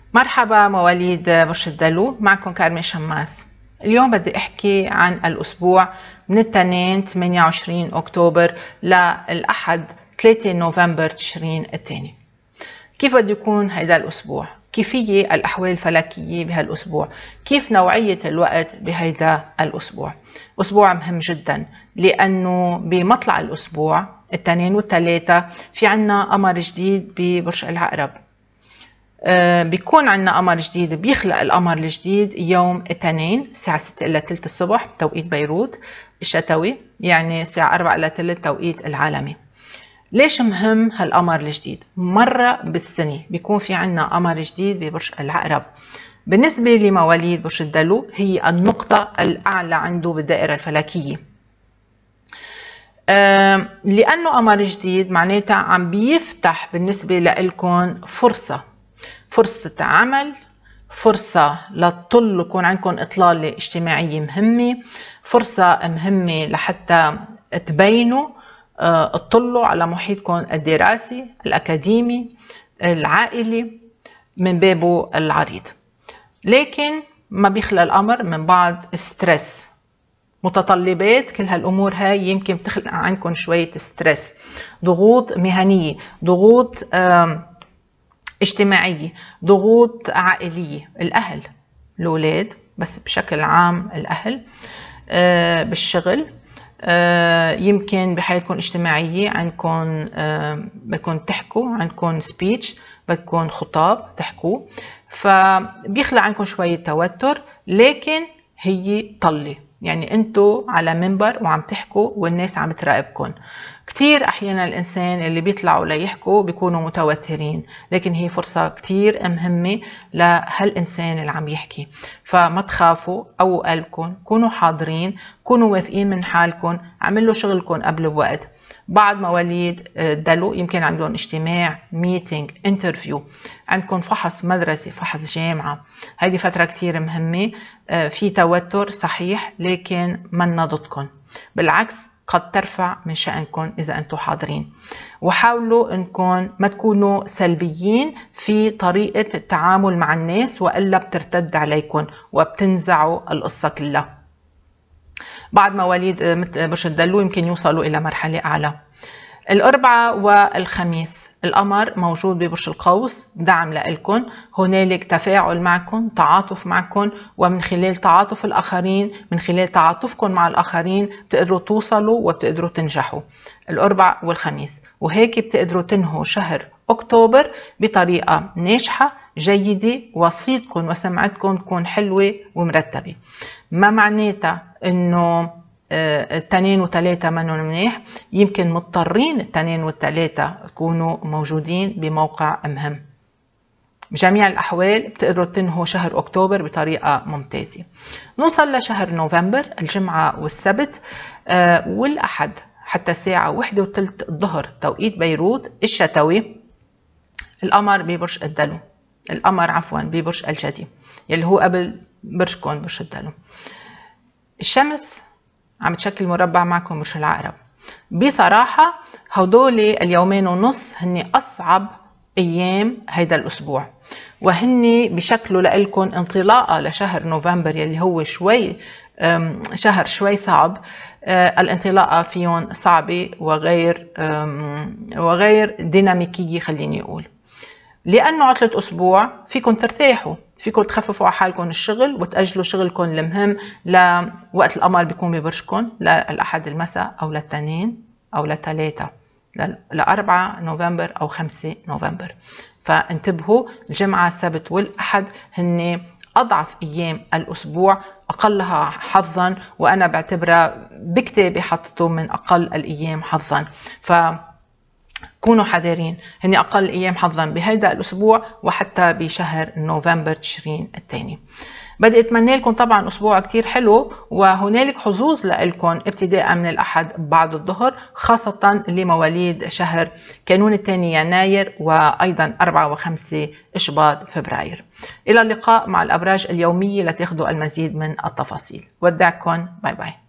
مرحبا مواليد برج الدلو، معكم كارمن شماس. اليوم بدي احكي عن الاسبوع من الاثنين 28 اكتوبر للاحد 3 نوفمبر تشرين الثاني. كيف بده يكون هيدا الاسبوع؟ كيفية الاحوال الفلكية بهالاسبوع؟ كيف نوعية الوقت بهيدا الاسبوع؟ اسبوع مهم جدا لانه بمطلع الاسبوع الاثنين والثلاثة في عنا قمر جديد ببرج العقرب. بيكون عندنا قمر جديد، بيخلق القمر الجديد يوم الاثنين الساعة 6 إلى 3 الصبح توقيت بيروت الشتوي، يعني الساعة 4 إلى 3 التوقيت العالمي. ليش مهم هالقمر الجديد؟ مرة بالسنة بيكون في عندنا قمر جديد ببرج العقرب. بالنسبة لمواليد برج الدلو هي النقطة الأعلى عنده بالدائرة الفلكية. لأنه قمر جديد معناتها عم بيفتح بالنسبة لإلكم فرصة عمل، فرصة لتطلوا يكون عندكم إطلالة اجتماعية مهمة، فرصة مهمة لحتى تبينوا تطلوا على محيطكم الدراسي الأكاديمي العائلي من بابه العريض. لكن ما بيخلق الأمر من بعض ستريس، متطلبات، كل هالأمور هاي يمكن تخلق عندكم شوية ستريس، ضغوط مهنية، ضغوط اجتماعية، ضغوط عائلية، الأهل، الأولاد، بس بشكل عام الأهل بالشغل. يمكن بحياتكم اجتماعية عندكم بدكم تحكوا، عندكم سبيتش، بدكم خطاب تحكوا، فبيخلق عندكم شوية توتر. لكن هي طلة، يعني انتو على منبر وعم تحكوا والناس عم تراقبكم. كتير احيانا الانسان اللي بيطلعوا ليحكوا بيكونوا متوترين، لكن هي فرصة كتير مهمة لهالانسان اللي عم يحكي. فما تخافوا، قووا قلبكم، كونوا حاضرين، كونوا واثقين من حالكم، عملوا شغلكم قبل بوقت. بعض مواليد الدلو يمكن عندهم اجتماع، ميتينج، انترفيو، عندكم فحص مدرسي، فحص جامعة. هذه فترة كتير مهمة. في توتر صحيح، لكن منا ضدكم، بالعكس قد ترفع من شأنكم إذا أنتم حاضرين. وحاولوا أنكم ما تكونوا سلبيين في طريقة التعامل مع الناس، وإلا بترتد عليكم وبتنزعوا القصة كلها. بعض مواليد برج الدلو يمكن يوصلوا إلى مرحلة أعلى. الأربعاء والخميس القمر موجود ببرج القوس، دعم لإلكم، هنالك تفاعل معكم، تعاطف معكم، ومن خلال تعاطف الآخرين، من خلال تعاطفكم مع الآخرين بتقدروا توصلوا وبتقدروا تنجحوا الأربعاء والخميس. وهيك بتقدروا تنهوا شهر أكتوبر بطريقة ناجحة جيدة، وصيتكم وسمعتكم تكون حلوة ومرتبة. ما معناتها إنه الاثنين والثلاثة منهم منيح، يمكن مضطرين الاثنين والثلاثة يكونوا موجودين بموقع مهم. بجميع الأحوال بتقدروا تنهوا شهر أكتوبر بطريقة ممتازة. نوصل لشهر نوفمبر، الجمعة والسبت والأحد حتى الساعة 1:03 الظهر توقيت بيروت الشتوي. القمر ببرج الدلو، القمر عفوا ببرج الجدي يلي هو قبل برجكم برج الدلو. الشمس عم تشكل مربع معكم برج العقرب. بصراحة هدول اليومين ونص هن أصعب أيام هيدا الأسبوع، وهن بشكلوا لإلكم انطلاقة لشهر نوفمبر يلي هو شهر شوي صعب. الانطلاقة فيهم صعبة وغير ديناميكية، خليني أقول، لأنه عطلة أسبوع فيكم ترتاحوا، فيكم تخففوا على حالكم الشغل وتأجلوا شغلكم المهم لوقت القمر بيكون ببرجكم، للأحد المساء أو للاثنين أو للثلاثة، ل4 نوفمبر أو 5 نوفمبر. فانتبهوا، الجمعة السبت والأحد هن أضعف أيام الأسبوع، أقلها حظا، وأنا بعتبرها بكتابي حطته من أقل الأيام حظا. كونوا حذرين، هن أقل أيام حظا بهيدا الأسبوع وحتى بشهر نوفمبر تشرين الثاني. بدي أتمنى لكم طبعا أسبوع كتير حلو، وهنالك حظوظ لكم ابتداء من الأحد بعد الظهر، خاصة لمواليد شهر كانون الثاني يناير، وأيضا 4 و5 إشباط فبراير. إلى اللقاء مع الأبراج اليومية لتاخذوا المزيد من التفاصيل. ودعكم، باي باي.